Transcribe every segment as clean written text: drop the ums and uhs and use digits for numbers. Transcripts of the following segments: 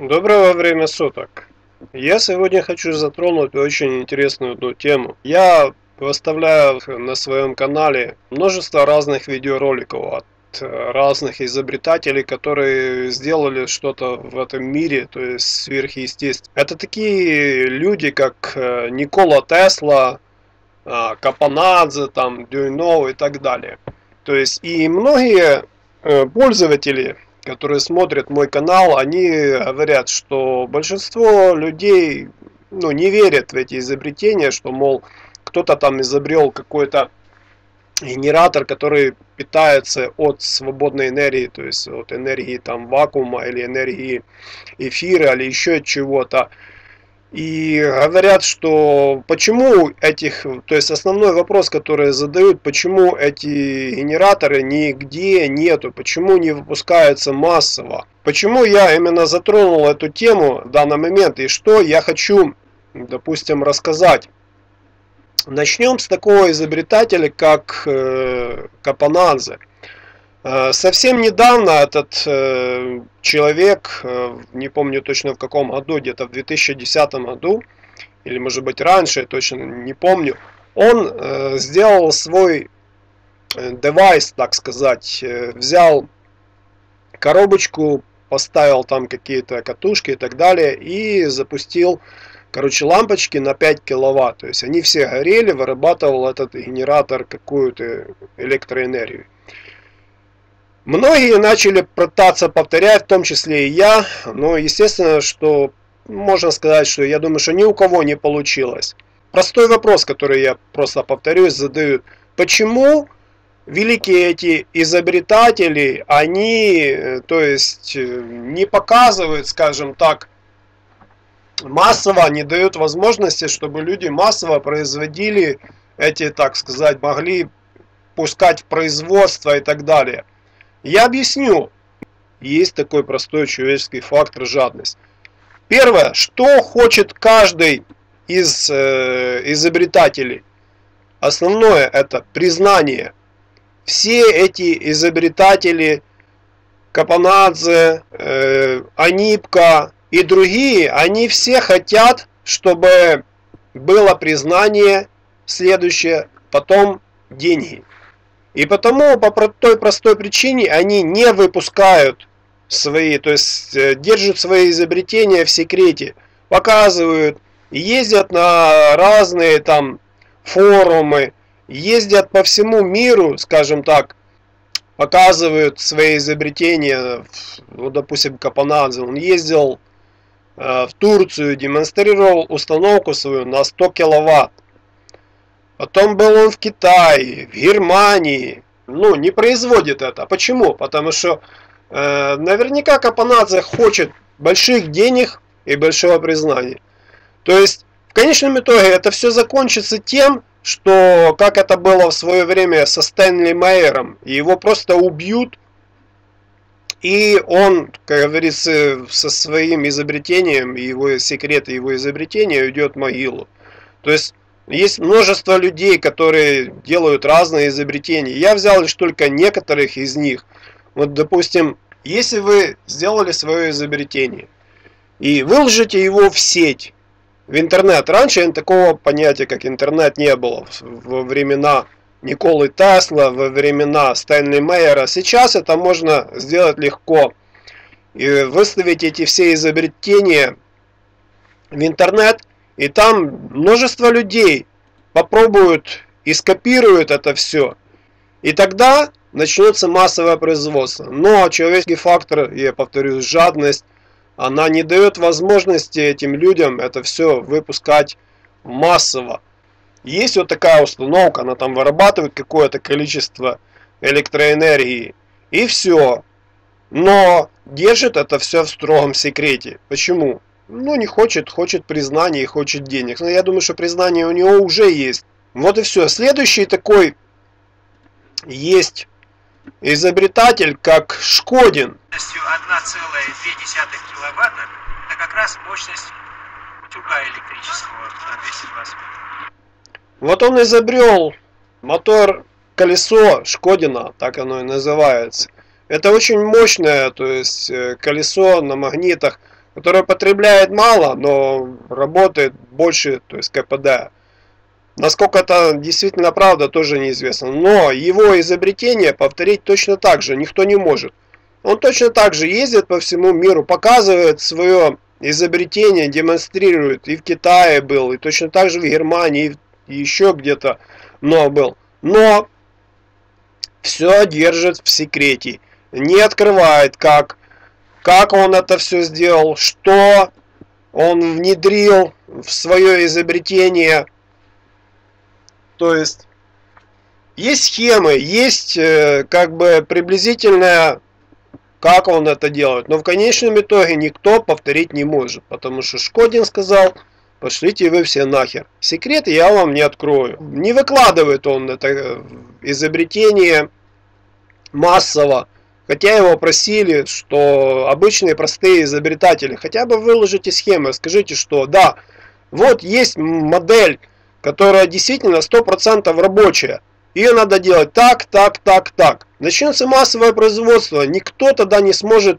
Доброго времени суток. Я сегодня хочу затронуть очень интересную одну тему. Я выставляю на своем канале множество разных видеороликов от разных изобретателей, которые сделали что-то в этом мире, то есть сверхъестественное. Это такие люди, как Никола Тесла, Капанадзе, там, Дюйнов и так далее. То есть и многие пользователи, которые смотрят мой канал, они говорят, что большинство людей не верят в эти изобретения, что, мол, кто-то там изобрел какой-то генератор, который питается от свободной энергии, то есть от энергии там вакуума или энергии эфира или еще от чего-то. И говорят, что почему то есть основной вопрос, который задают, почему эти генераторы нигде нету, почему не выпускаются массово. Почему я именно затронул эту тему в данный момент и что я хочу, допустим, рассказать. Начнем с такого изобретателя, как Капанадзе. Совсем недавно этот человек, не помню точно в каком году, где-то в 2010 году, или может быть раньше, точно не помню, он сделал свой девайс, так сказать, взял коробочку, поставил там какие-то катушки и так далее, и запустил, короче, лампочки на 5 киловатт. То есть они все горели, вырабатывал этот генератор какую-то электроэнергию. Многие начали пытаться повторять, в том числе и я, но естественно, что можно сказать, что я думаю, что ни у кого не получилось. Простой вопрос, который я просто повторюсь, задают. Почему великие эти изобретатели, они, то есть, не показывают, скажем так, массово, не дают возможности, чтобы люди массово производили эти, так сказать, могли пускать в производство и так далее. Я объясню. Есть такой простой человеческий фактор — жадность. Первое, что хочет каждый из изобретателей. Основное — это признание. Все эти изобретатели, Капанадзе, Анипка и другие, они все хотят, чтобы было признание, следующее, потом деньги. И потому по той простой причине они не выпускают свои, то есть держат свои изобретения в секрете, показывают, ездят на разные там форумы, ездят по всему миру, скажем так, показывают свои изобретения. Вот, допустим, Капанадзе, он ездил в Турцию, демонстрировал установку свою на 100 киловатт. Потом был он в Китае, в Германии. Не производит это. Почему? Потому что наверняка Капанадзе хочет больших денег и большого признания. То есть, в конечном итоге, это все закончится тем, что, как это было в свое время со Стэнли Майером, его просто убьют, и он, как говорится, со своим изобретением, его секреты его изобретения уйдет в могилу. То есть, есть множество людей, которые делают разные изобретения. Я взял лишь только некоторых из них. Вот, допустим, если вы сделали свое изобретение и выложите его в сеть, в интернет. Раньше такого понятия, как интернет, не было во времена Николы Тесла, во времена Стэнли Майера. Сейчас это можно сделать легко. И выставить эти все изобретения в интернет, и там множество людей попробуют и скопируют это все. И тогда начнется массовое производство. Но человеческий фактор, я повторюсь, жадность, она не дает возможности этим людям это все выпускать массово. Есть вот такая установка, она там вырабатывает какое-то количество электроэнергии. И все. Но держит это все в строгом секрете. Почему? Не хочет признания и хочет денег. Но я думаю, что признание у него уже есть. Вот и все. Следующий такой есть изобретатель, как Шкодин. 1,2 киловатта — это как раз мощность утюга электрического на 220. Вот он изобрел мотор-колесо Шкодина, так оно и называется. Это очень мощное, то есть колесо на магнитах, который потребляет мало, но работает больше, то есть КПД. Насколько это действительно правда, тоже неизвестно. Но его изобретение повторить точно так же никто не может. Он точно так же ездит по всему миру, показывает свое изобретение, демонстрирует. И в Китае был, и точно так же в Германии, и еще где-то был. Но все держит в секрете. Не открывает, как он это все сделал, что он внедрил в свое изобретение. То есть схемы, есть как бы приблизительная, как он это делает. Но в конечном итоге никто повторить не может. Потому что Шкодин сказал: пошлите вы все нахер. Секрет я вам не открою. Не выкладывает он это изобретение массово. Хотя его просили, что обычные простые изобретатели, хотя бы выложите схемы, скажите, что да, вот есть модель, которая действительно 100% рабочая. Ее надо делать так, так, так, так. Начнется массовое производство, никто тогда не сможет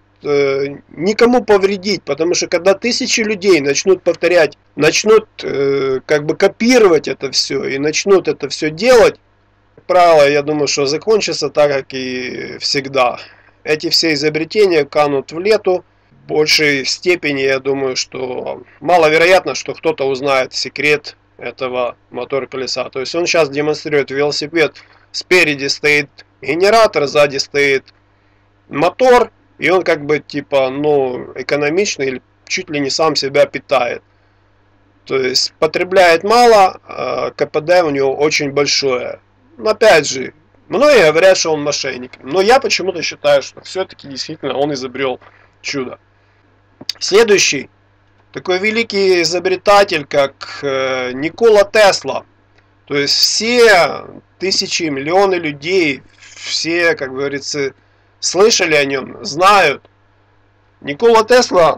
никому повредить, потому что когда тысячи людей начнут повторять, начнут как бы копировать это все и начнут это все делать, как правило, я думаю, что закончится так, как и всегда. Эти все изобретения канут в лету. В большей степени, я думаю, что маловероятно, что кто-то узнает секрет этого мотора колеса. То есть он сейчас демонстрирует велосипед. Спереди стоит генератор, сзади стоит мотор. И он как бы типа, экономичный или чуть ли не сам себя питает. То есть потребляет мало, а КПД у него очень большое. Но опять же, многие говорят, что он мошенник. Но я почему-то считаю, что все-таки действительно он изобрел чудо. Следующий такой великий изобретатель, как Никола Тесла. То есть все тысячи, миллионы людей, все, как говорится, слышали о нем, знают. Никола Тесла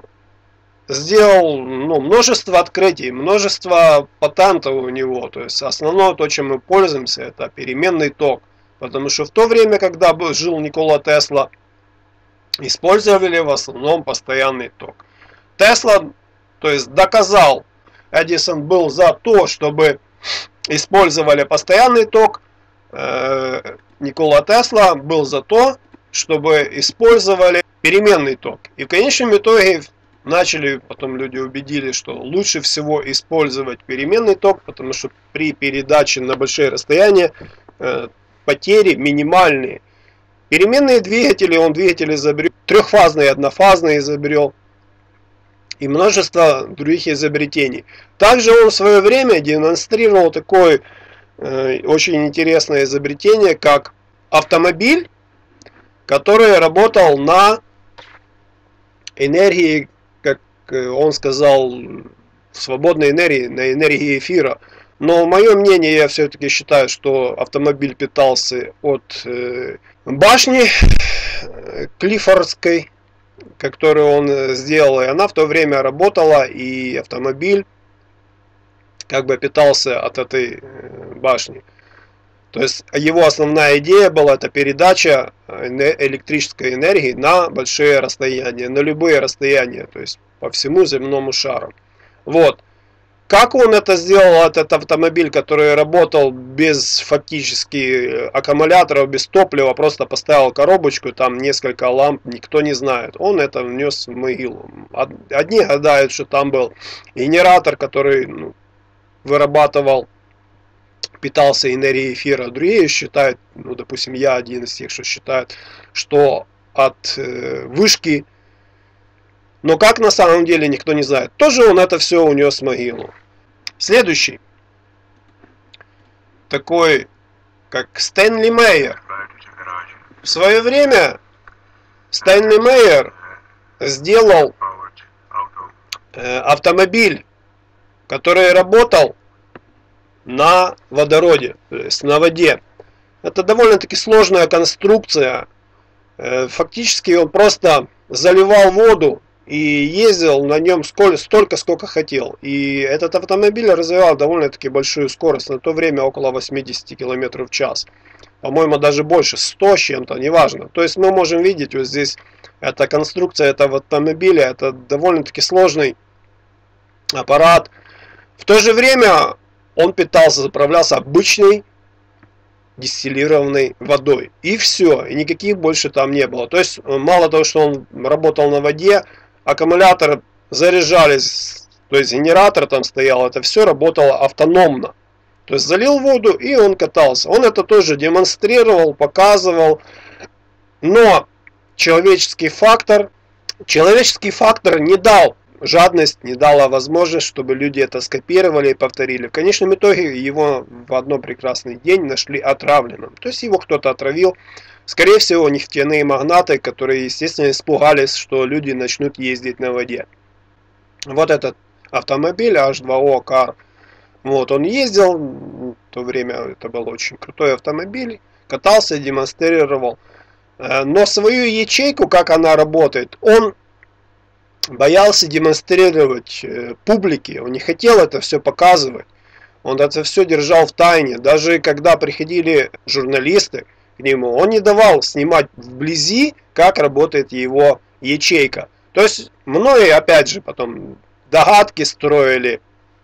сделал множество открытий, множество патентов у него. То есть основное, то, чем мы пользуемся, это переменный ток. Потому что в то время, когда жил Никола Тесла, использовали в основном постоянный ток. Тесла, то есть доказал, Эдисон был за то, чтобы использовали постоянный ток. Никола Тесла был за то, чтобы использовали переменный ток. И в конечном итоге потом люди убедились, что лучше всего использовать переменный ток, потому что при передаче на большие расстояния потери минимальные. Переменные двигатели, он двигатель изобрел, трехфазный, однофазный изобрел и множество других изобретений. Также он в свое время демонстрировал такое очень интересное изобретение, как автомобиль, который работал на энергии, как он сказал, свободной энергии, на энергии эфира. Но мое мнение, я все-таки считаю, что автомобиль питался от башни Клиффордской, которую он сделал, и она в то время работала, и автомобиль как бы питался от этой башни. То есть его основная идея была это передача электрической энергии на большие расстояния, на любые расстояния, то есть по всему земному шару. Вот. Как он это сделал, этот автомобиль, который работал без фактически аккумуляторов, без топлива, просто поставил коробочку, там несколько ламп, никто не знает. Он это внес в могилу. Одни гадают, что там был генератор, который вырабатывал, питался энергией эфира. Другие считают, допустим, я один из тех, что считают, что от вышки. Но как на самом деле, никто не знает. Тоже он это все унес в могилу. Следующий. Такой, как Стэнли Мейер. В свое время Стэнли Мейер сделал автомобиль, который работал на водороде, то есть на воде. Это довольно-таки сложная конструкция. Фактически он просто заливал воду и ездил на нем столько, сколько хотел. И этот автомобиль развивал довольно-таки большую скорость, на то время около 80 км в час. по-моему, даже больше, 100 с чем-то, неважно. То есть мы можем видеть вот здесь, эта конструкция этого автомобиля, это довольно-таки сложный аппарат. В то же время он питался, заправлялся обычной дистиллированной водой. И все, и никаких больше там не было. То есть мало того, что он работал на воде, аккумуляторы заряжались, то есть генератор там стоял, это все работало автономно. То есть залил воду, и он катался. Он это тоже демонстрировал, показывал. Но человеческий фактор не дал, жадность не дала возможность, чтобы люди это скопировали и повторили. В конечном итоге его в один прекрасный день нашли отравленным. То есть его кто-то отравил. Скорее всего, нефтяные магнаты, которые, естественно, испугались, что люди начнут ездить на воде. Вот этот автомобиль H2O Car. Вот, он ездил, в то время это был очень крутой автомобиль, катался, демонстрировал. Но свою ячейку, как она работает, он боялся демонстрировать публике, он не хотел это все показывать. Он это все держал в тайне. Даже когда приходили журналисты к нему, он не давал снимать вблизи, как работает его ячейка. То есть многие, опять же, потом догадки строили,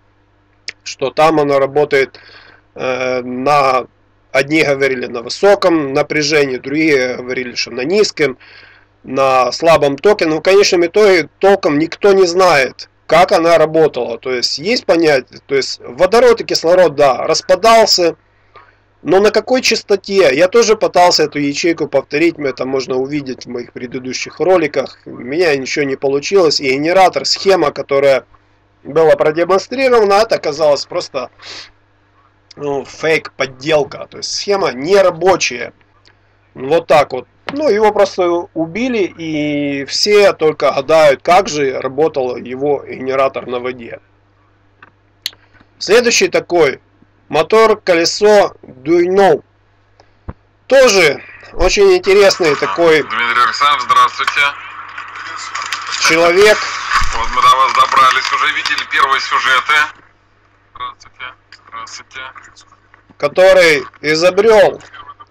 что там оно работает на... Одни говорили на высоком напряжении, другие говорили, что на низком, на слабом токе. Но в конечном итоге толком никто не знает, как она работала. То есть понятие, то есть водород и кислород, да, распадался, но на какой частоте? Я тоже пытался эту ячейку повторить, это можно увидеть в моих предыдущих роликах. У меня ничего не получилось, и генератор, схема, которая была продемонстрирована, это оказалось просто фейк, подделка. То есть схема нерабочая. Вот так вот. Ну, его просто убили, и все только гадают, как же работал его генератор на воде. Следующий такой. Мотор, колесо, Дуйно. Тоже очень интересный такой Дмитрий Александрович, здравствуйте. Человек. Вот мы до вас добрались, уже видели первые сюжеты. Здравствуйте. Здравствуйте. Который изобрел,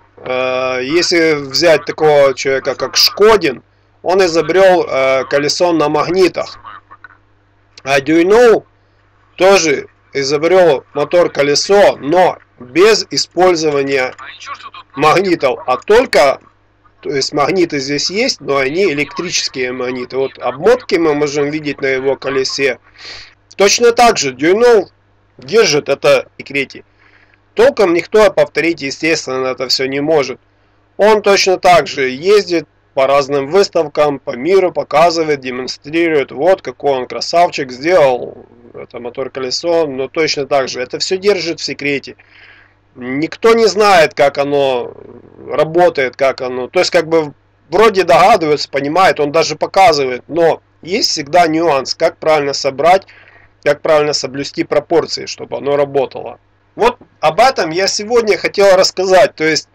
если взять такого человека, как Шкодин, он изобрел колесо на магнитах. А Дуйно тоже изобрел мотор-колесо, но без использования магнитов, а только, то есть магниты здесь есть, но они электрические магниты. Вот обмотки мы можем видеть на его колесе. Точно так же Дуйно держит это секрете. Толком никто повторить, естественно, это все не может. Он точно так же ездит по разным выставкам по миру, показывает, демонстрирует, вот какой он красавчик, сделал это мотор-колесо, но точно так же. Это все держит в секрете. Никто не знает, как оно работает, как оно. То есть, как бы, вроде догадываются, понимает, он даже показывает, но есть всегда нюанс, как правильно собрать, как правильно соблюсти пропорции, чтобы оно работало. Вот об этом я сегодня хотел рассказать, то есть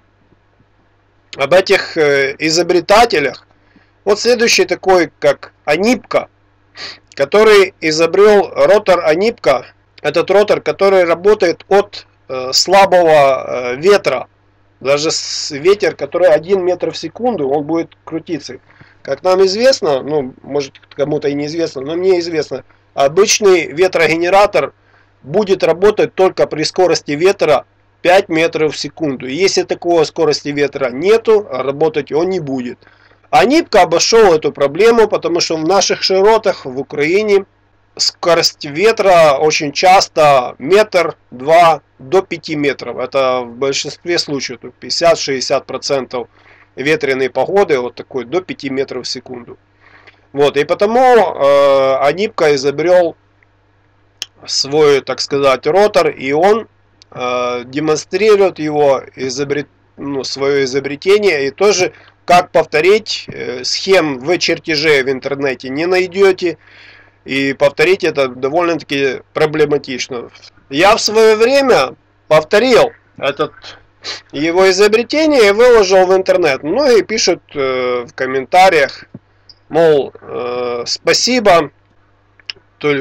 об этих изобретателях. Вот следующий такой, как Анипка, который изобрел ротор Анипка. Этот ротор, который работает от слабого ветра. Даже ветер, который 1 метр в секунду, он будет крутиться. Как нам известно, ну, может кому-то и неизвестно, но мне известно, обычный ветрогенератор будет работать только при скорости ветра 5 метров в секунду. Если такой скорости ветра нету, работать он не будет. А Нипка обошел эту проблему, потому что в наших широтах в Украине скорость ветра очень часто 1-2 до 5 метров. Это в большинстве случаев 50-60% ветреной погоды вот такой до 5 метров в секунду. Вот, и потому Анипка изобрел свой, так сказать, ротор, и он демонстрирует его свое изобретение, и тоже как повторить схем в чертеже в интернете не найдете, и повторить это довольно-таки проблематично. Я в свое время повторил этот его изобретение и выложил в интернет. Многие пишут в комментариях, мол, спасибо, то есть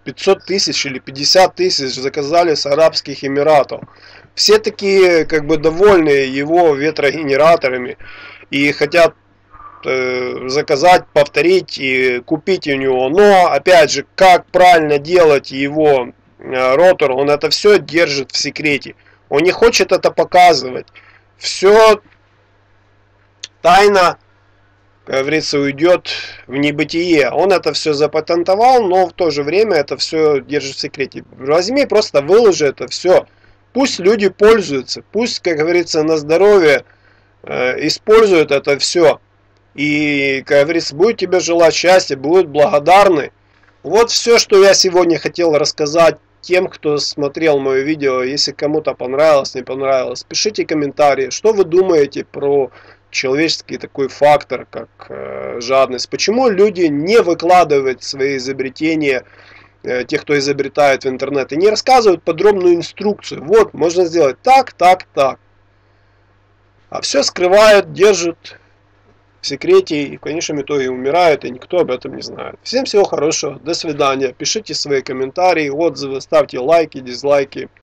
500 тысяч или 50 тысяч заказали с Арабских Эмиратов. Все такие как бы довольны его ветрогенераторами и хотят заказать, повторить и купить у него. Но опять же, как правильно делать его ротор, он это все держит в секрете. Он не хочет это показывать. Все тайно, как говорится, уйдет в небытие. Он это все запатентовал, но в то же время это все держит в секрете. Возьми, просто выложи это все. Пусть люди пользуются, пусть, как говорится, на здоровье используют это все. И, как говорится, будет тебе желать счастья, будут благодарны. Вот все, что я сегодня хотел рассказать тем, кто смотрел мое видео. Если кому-то понравилось, не понравилось, пишите комментарии, что вы думаете про человеческий такой фактор, как жадность. Почему люди не выкладывают свои изобретения, тех, кто изобретает в интернет, и не рассказывают подробную инструкцию. Вот, можно сделать так, так, так. А все скрывают, держат в секрете и в конечном итоге умирают, и никто об этом не знает. Всем всего хорошего, до свидания. Пишите свои комментарии, отзывы, ставьте лайки, дизлайки.